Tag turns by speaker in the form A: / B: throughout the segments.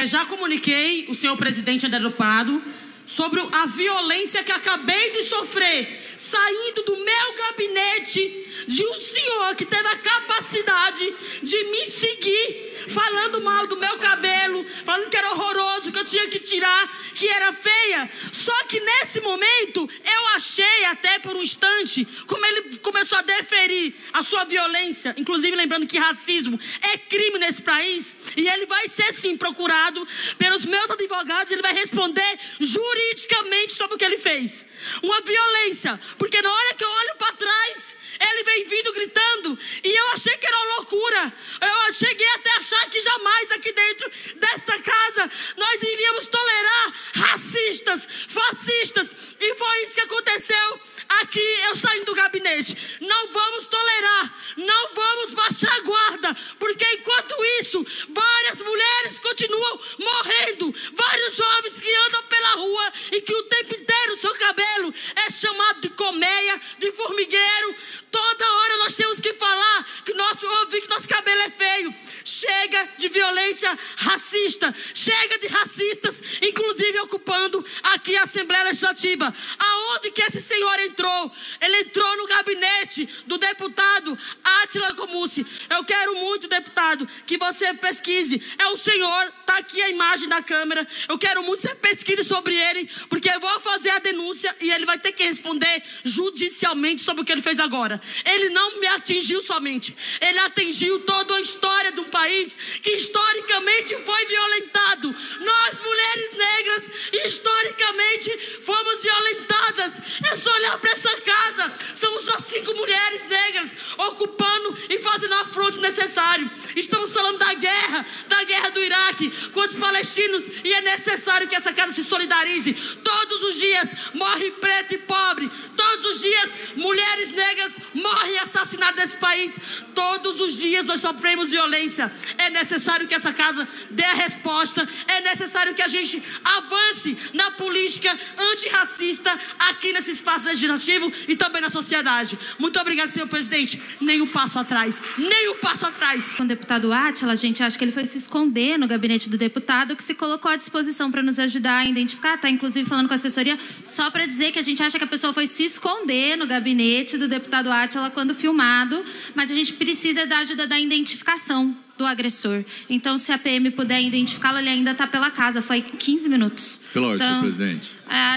A: Já comuniquei o senhor presidente André do Prado sobre a violência que acabei de sofrer, saindo do meu gabinete, de um senhor que teve a capacidade de me seguir, falando mal do meu cabelo, falando que era horroroso, que eu tinha que tirar, que era feia. Só que nesse momento, eu achei até por um instante, como ele começou a deferir a sua violência, inclusive lembrando que racismo é crime nesse país, e ele vai ser sim procurado pelos meus advogados, ele vai responder juridicamente sobre o que ele fez. Uma violência, porque na hora que eu olho para trás, ele vem vindo gritando, e eu achei que era uma loucura. Eu cheguei até a achar que jamais aqui dentro desta casa nós iríamos tolerar racistas, fascistas, e foi isso que aconteceu aqui, eu saindo do gabinete. Não vamos tolerar, não vamos baixar a guarda, porque enquanto isso, várias mulheres continuam morrendo, vários jovens que andam pela rua e que o tempo inteiro o seu cabelo é chamado de colmeia, de formigueiro. Toda hora nós temos que falar que ouvir que nosso cabelo é feio. Chega de violência racista, chega de racistas, inclusive ocupando aqui a Assembleia Legislativa. Aonde que esse senhor entrou? Ele entrou no gabinete do deputado Átila Comucci. Eu quero muito, deputado, que você pesquise. É o senhor, está aqui a imagem da câmera. Eu quero muito que você pesquise sobre ele, porque eu vou fazer a denúncia e ele vai ter que responder judicialmente sobre o que ele fez agora. Ele não me atingiu somente, ele atingiu toda a história de um país que historicamente foi violentado. Nós, mulheres negras, historicamente fomos violentadas. É só olhar para essa casa, são só 5 mulheres negras ocupando e fazendo o afronto necessário. Estamos falando da guerra do Iraque contra os palestinos, e é necessário que essa casa se solidarize. Todos os dias morre preto e pobre, todos os dias mulheres negras morrem assassinadas nesse país, todos os dias nós sofremos violência. É necessário que essa casa dê a resposta, é necessário que a gente avance na política antirracista aqui nesse espaço legislativo e também na sociedade. Muito obrigado, senhor presidente. Nem um passo atrás, nem um passo atrás.
B: Com o deputado Átila, a gente acha que ele foi se esconder no gabinete do deputado, que se colocou à disposição para nos ajudar a identificar, tá inclusive falando com a assessoria, só para dizer que a gente acha que a pessoa foi se esconder no gabinete do deputado Átila quando filmado, mas a gente precisa da ajuda da identificação do agressor. Então, se a PM puder identificá-lo, ele ainda está pela casa, foi 15 minutos.
C: Pela ordem,
B: então,
C: senhor presidente.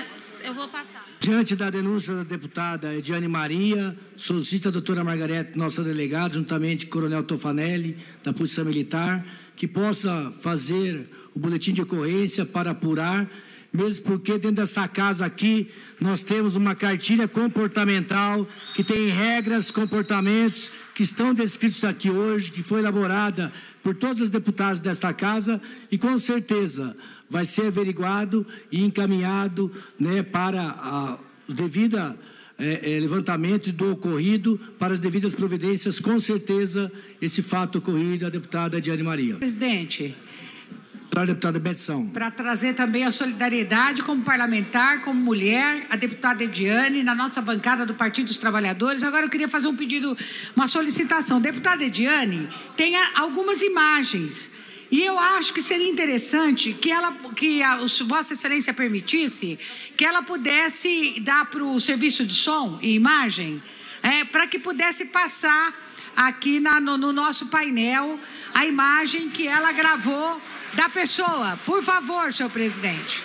B: Eu vou passar.
D: Diante da denúncia da deputada Ediane Maria, solicita a doutora Margarete, nossa delegada, juntamente com o coronel Tofanelli, da Polícia Militar, que possa fazer o boletim de ocorrência para apurar, mesmo porque dentro dessa casa aqui nós temos uma cartilha comportamental que tem regras, comportamentos que estão descritos aqui hoje, que foi elaborada por todos os deputados desta casa e com certeza vai ser averiguado e encaminhado, né, para o devido levantamento do ocorrido, para as devidas providências. Com certeza esse fato ocorrido à deputada Ediane Maria.
E: Presidente,
D: Deputada Betson.
E: para trazer também a solidariedade como parlamentar, como mulher, a deputada Ediane, na nossa bancada do Partido dos Trabalhadores. Agora eu queria fazer um pedido, uma solicitação. Deputada Ediane tem algumas imagens, e eu acho que seria interessante que Vossa Excelência permitisse que ela pudesse dar para o serviço de som e imagem, para que pudesse passar aqui no nosso painel a imagem que ela gravou da pessoa. Por favor, senhor presidente.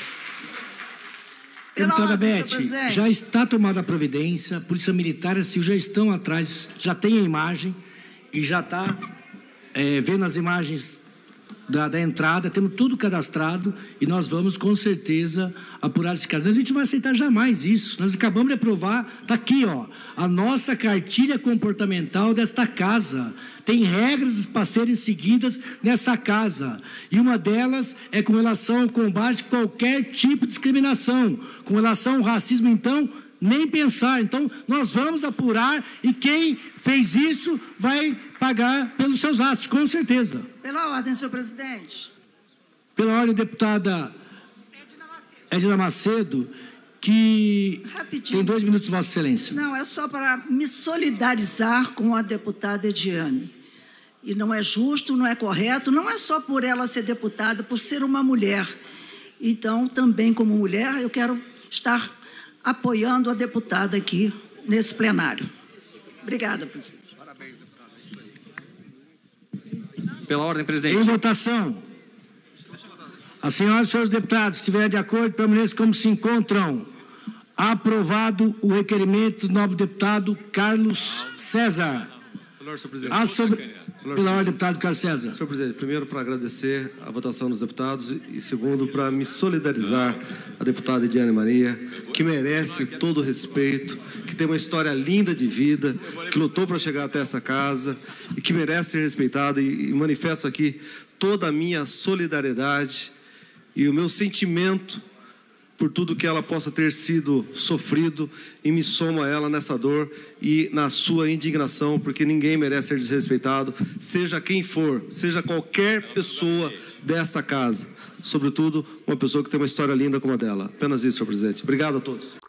D: Deputada Beth, já está tomada a providência, a Polícia Militar e a Civil já estão atrás, já tem a imagem e já está vendo as imagens da entrada, temos tudo cadastrado e nós vamos com certeza apurar esse caso. A gente não vai aceitar jamais isso. Nós acabamos de aprovar, está aqui, ó, a nossa cartilha comportamental desta casa. Tem regras para serem seguidas nessa casa. E uma delas é com relação ao combate a qualquer tipo de discriminação. Com relação ao racismo, então, nem pensar. Então, nós vamos apurar e quem fez isso vai pagar pelos seus atos, com certeza.
F: Pela ordem, senhor presidente.
D: Pela ordem, deputada Edna Macedo, que
F: rapidinho.
D: Tem 2 minutos, Vossa Excelência.
F: Não, é só para me solidarizar com a deputada Ediane. E não é justo, não é correto, não é só por ela ser deputada, por ser uma mulher. Então, também como mulher, eu quero estar apoiando a deputada aqui nesse plenário. Obrigada, presidente.
C: Pela ordem, presidente.
D: Em votação. As senhoras e senhores deputados, se estiverem de acordo, permaneçam como se encontram. Aprovado o requerimento do nobre deputado Carlos César. Pela ordem, deputado Carlos César.
G: Senhor presidente, primeiro para agradecer a votação dos deputados e segundo para me solidarizar a deputada Ediane Maria, que merece todo o respeito, que tem uma história linda de vida, que lutou para chegar até essa casa e que merece ser respeitada e manifesto aqui toda a minha solidariedade e o meu sentimento por tudo que ela possa ter sido sofrido e me somo a ela nessa dor e na sua indignação, porque ninguém merece ser desrespeitado, seja quem for, seja qualquer pessoa desta casa, sobretudo uma pessoa que tem uma história linda como a dela. Apenas isso, senhor presidente. Obrigado a todos.